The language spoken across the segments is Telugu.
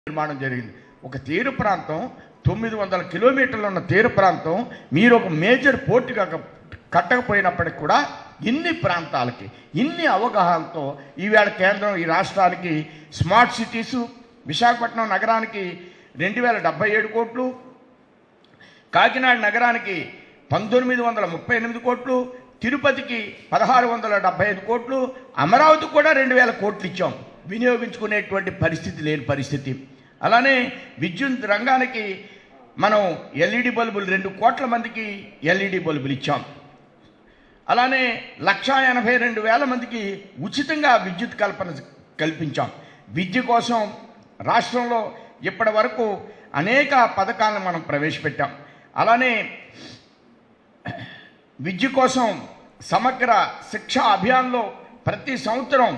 నిర్మాణం జరిగింది. ఒక తీర ప్రాంతం 900 కిలోమీటర్లు ఉన్న తీర ప్రాంతం మీరు ఒక మేజర్ పోర్టుగా కట్టకపోయినప్పటికి కూడా ఇన్ని ప్రాంతాలకి ఇన్ని అవగాహనతో ఈవేళ కేంద్రం ఈ రాష్ట్రానికి స్మార్ట్ సిటీసు విశాఖపట్నం నగరానికి 2077 కోట్లు, కాకినాడ నగరానికి 1938 కోట్లు, తిరుపతికి 1675 కోట్లు, అమరావతికి కూడా 2000 కోట్లు ఇచ్చాం. వినియోగించుకునేటువంటి పరిస్థితి లేని పరిస్థితి. అలానే విద్యుత్ రంగానికి మనం ఎల్ఈడి బల్బులు 2 కోట్ల మందికి ఎల్ఈడి బల్బులు ఇచ్చాం. అలానే 182,000 మందికి ఉచితంగా విద్యుత్ కల్పించాం. విద్య కోసం రాష్ట్రంలో ఇప్పటి వరకు అనేక పథకాలను మనం ప్రవేశపెట్టాం. అలానే విద్య కోసం సమగ్ర శిక్షా అభియాన్లో ప్రతి సంవత్సరం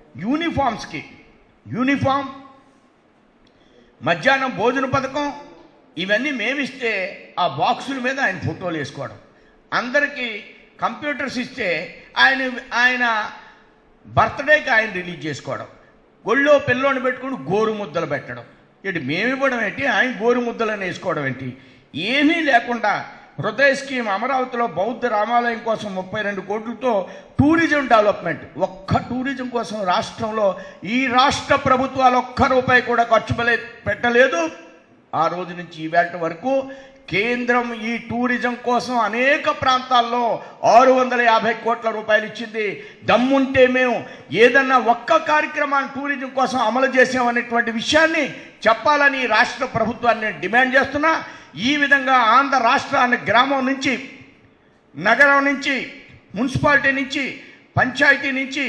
యూనిఫామ్, మధ్యాహ్నం భోజన పథకం ఇవన్నీ మేమిస్తే ఆ బాక్సుల మీద ఆయన ఫోటోలు వేసుకోవడం, అందరికీ కంప్యూటర్స్ ఇస్తే ఆయన బర్త్డేకి ఆయన రిలీజ్ చేసుకోవడం, ఒళ్ళో పిల్లోని పెట్టుకుని గోరు ముద్దలు పెట్టడం. ఇటు మేమివ్వడం ఏంటి, ఆయన గోరు ముద్దలను వేసుకోవడం ఏంటి, ఏమీ లేకుండా హృదయ స్కీమ్ అమరావతిలో బౌద్ధ రామాలయం కోసం 32 కోట్లతో టూరిజం డెవలప్మెంట్, ఒక్క టూరిజం కోసం రాష్ట్రంలో ఈ రాష్ట్ర ప్రభుత్వాలు ఒక్క రూపాయి కూడా ఖర్చు పెట్టలేదు. ఆ రోజు నుంచి ఈవేళ వరకు కేంద్రం ఈ టూరిజం కోసం అనేక ప్రాంతాల్లో 650 కోట్ల రూపాయలు ఇచ్చింది. దమ్ముంటే మేము ఏదన్నా ఒక్క కార్యక్రమాన్ని టూరిజం కోసం అమలు చేసామనేటువంటి విషయాన్ని చెప్పాలని రాష్ట్ర ప్రభుత్వాన్ని నేను డిమాండ్ చేస్తున్నా. ఈ విధంగా ఆంధ్ర రాష్ట్రాన్ని గ్రామం నుంచి, నగరం నుంచి, మున్సిపాలిటీ నుంచి, పంచాయతీ నుంచి,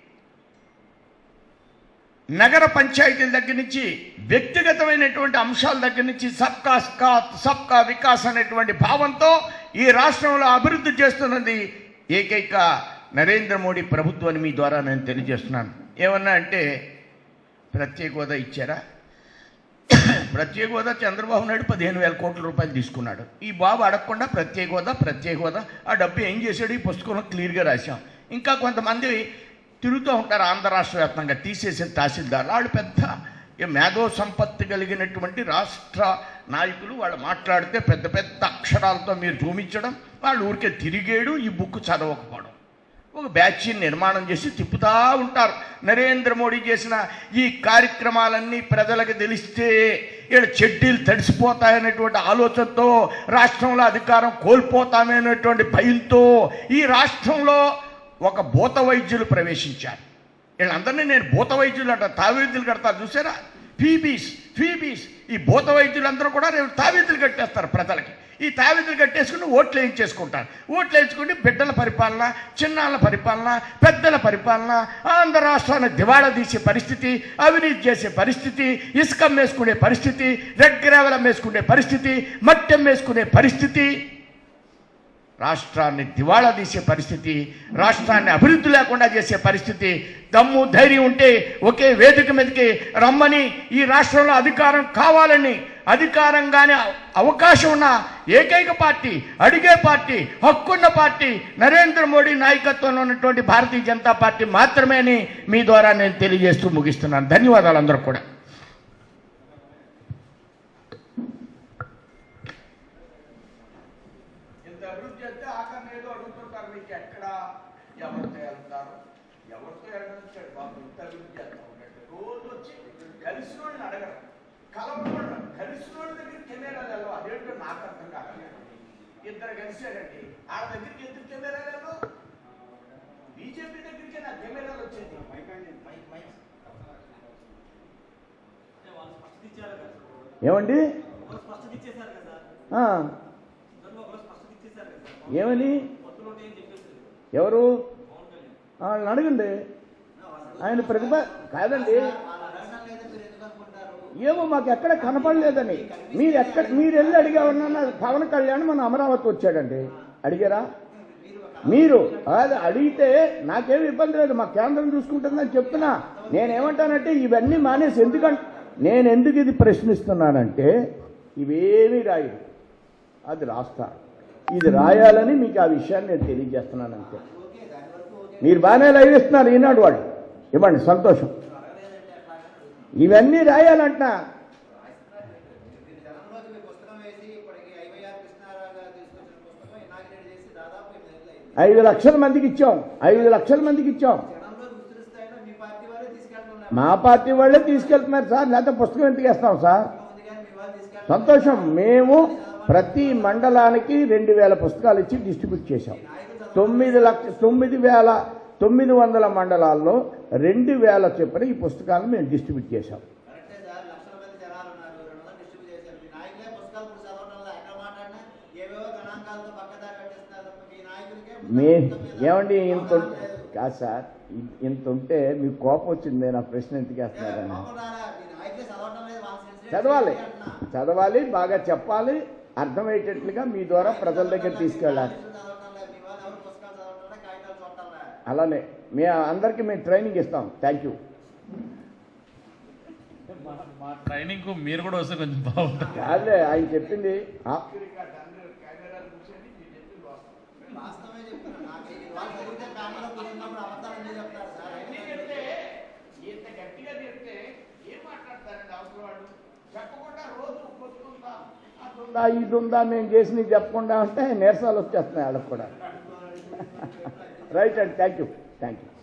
నగర పంచాయతీల దగ్గర నుంచి, వ్యక్తిగతమైనటువంటి అంశాల దగ్గర నుంచి సబ్కా సాత్ సబ్కా వికాస్ అనేటువంటి భావంతో ఈ రాష్ట్రంలో అభివృద్ధి చేస్తున్నది ఏకైక నరేంద్ర మోడీ ప్రభుత్వాన్ని మీ ద్వారా నేను తెలియజేస్తున్నాను. ఏమన్నా అంటే ప్రత్యేక హోదా ఇచ్చారా? ప్రత్యేక హోదా చంద్రబాబు నాయుడు 15,000 కోట్ల రూపాయలు తీసుకున్నాడు. ఈ బాబు అడగకుండా ప్రత్యేక హోదా ఆ డబ్బు ఏం చేశాడు ఈ పుస్తకంలో క్లియర్గా రాశాం. ఇంకా కొంతమంది తిరుగుతూ ఉంటారు ఆంధ్ర రాష్ట్ర వ్యాప్తంగా తీసేసిన తహసీల్దార్లు, వాళ్ళు పెద్ద మేధో సంపత్తి కలిగినటువంటి రాష్ట్ర నాయకులు. వాళ్ళు మాట్లాడితే పెద్ద పెద్ద అక్షరాలతో మీరు చూపించడం, వాళ్ళు ఊరికే తిరిగేయడం, ఈ బుక్ చదవకపోవడం, ఒక బ్యాచ్ని నిర్మాణం చేసి తిప్పుతూ ఉంటారు. నరేంద్ర మోడీ చేసిన ఈ కార్యక్రమాలన్నీ ప్రజలకు తెలిస్తే ఇక్కడ చెడ్డీలు తడిసిపోతాయనేటువంటి ఆలోచనతో, రాష్ట్రంలో అధికారం కోల్పోతామనేటువంటి భయంతో ఈ రాష్ట్రంలో ఒక భూత వైద్యులు ప్రవేశించారు. వీళ్ళందరినీ నేను భూత వైద్యులు అంటారు, తావీదులు కడతారు చూసారా, ఫీబీస్. ఈ భూత వైద్యులందరూ కూడా రేపు తావీదులు కట్టేస్తారు ప్రజలకి. ఈ తావీదులు కట్టేసుకుని ఓట్లు వేయించేసుకుంటారు. ఓట్లు వేయించుకుంటే బిడ్డల పరిపాలన, చిన్నాళ్ళ పరిపాలన, పెద్దల పరిపాలన, ఆంధ్ర రాష్ట్రాన్ని దివాళా తీసే పరిస్థితి, అవినీతి చేసే పరిస్థితి, ఇసుక వేసుకునే పరిస్థితి, రెడ్ గ్రావెల్ వేసుకునే పరిస్థితి, మట్టెం వేసుకునే పరిస్థితి, రాష్ట్రాన్ని దివాళా తీసే పరిస్థితి, రాష్ట్రాన్ని అభివృద్ధి లేకుండా చేసే పరిస్థితి. దమ్ము ధైర్యం ఉంటే ఒకే వేదిక మీదకి రమ్మని, ఈ రాష్ట్రంలో అధికారం కావాలని, అధికారంగానే అవకాశం ఉన్న ఏకైక పార్టీ, అడిగే పార్టీ, హక్కున్న పార్టీ నరేంద్ర మోడీ నాయకత్వంలో ఉన్నటువంటి భారతీయ జనతా పార్టీ మాత్రమే అని మీ ద్వారా నేను తెలియజేస్తూ ముగిస్తున్నాను. ధన్యవాదాలు అందరూ కూడా. అభివృద్ధి అంటే ఆఖరి ఏదో అడుగుతుంటారు, మీకు ఎక్కడ ఎవరితో వెళ్తారు, ఎవరితో వెళ్ళొచ్చాడు బాబు, ఇంత అభివృద్ధి చేస్తా ఉన్నట్టు రోజు వచ్చి కలిసిన వాళ్ళని అడగరు, కలవకుండా కలిసిన వాళ్ళ దగ్గర కెమెరాలు వెళ్ళవు. అదేంటో నాకు అర్థం కాదు. ఇద్దరు కలిసారండి, వాళ్ళ దగ్గరికి ఎందుకు కెమెరాలు వెళ్ళవు? బీజేపీ దగ్గరికి నా కెమెరాలు వచ్చేది. ఏమండి ఏమని ఎవరు వాళ్ళని అడగండి. ఆయన ప్రతిభ కాదండి, ఏమో మాకు ఎక్కడ కనపడలేదని. మీరు వెళ్ళి అడిగామన్నా పవన్ కళ్యాణ్ మన అమరావతి వచ్చాడండి, అడిగారా మీరు? అది అడిగితే నాకేమి ఇబ్బంది లేదు, మా కేంద్రం చూసుకుంటుందని చెప్తున్నా. నేనేమంటానంటే ఇవన్నీ మానేసి, నేను ఎందుకు ఇది ప్రశ్నిస్తున్నానంటే ఇవేమీ రాయదు, అది రాస్తా. ఇది రాయాలని మీకు ఆ విషయాన్ని నేను తెలియజేస్తున్నాను అంతే. మీరు బాగానే లైవ్ ఇస్తున్నారు ఈనాడు వాళ్ళు, ఇవ్వండి సంతోషం. ఇవన్నీ రాయాలంట 5 లక్షల మందికి ఇచ్చాం. 5 లక్షల మందికి ఇచ్చాం. మా పార్టీ వాళ్ళే తీసుకెళ్తున్నారు సార్, లేకపోతే పుస్తకం ఎందుకు వేస్తాం సార్? సంతోషం. మేము ప్రతి మండలానికి 2000 పుస్తకాలు ఇచ్చి డిస్ట్రిబ్యూట్ చేశాం. 9,900 మండలాల్లో 2000 చెప్పిన ఈ పుస్తకాలను మేము డిస్ట్రిబ్యూట్ చేశాం. ఏమండి ఇంత కాదు సార్, ఇంత ఉంటే మీకు కోపం వచ్చింది నా ప్రశ్న ఎందుకు వేస్తున్నారని. చదవాలి, బాగా చెప్పాలి, అర్థమయ్యేటట్లుగా మీ ద్వారా ప్రజల దగ్గర తీసుకెళ్ళాలి. అలానే అందరికీ మేము ట్రైనింగ్ ఇస్తాం. Thank you. మా ట్రైనింగ్ మీరు కూడా వస్తే కొంచెం బాగుంటుంది. కాదులే, ఆయన చెప్పింది ఇది ఉందా మేము చేసి చెప్పకుండా ఉంటే నీరసాలు వచ్చేస్తున్నాయి వాళ్ళకి కూడా. రైట్ అండి. Thank you.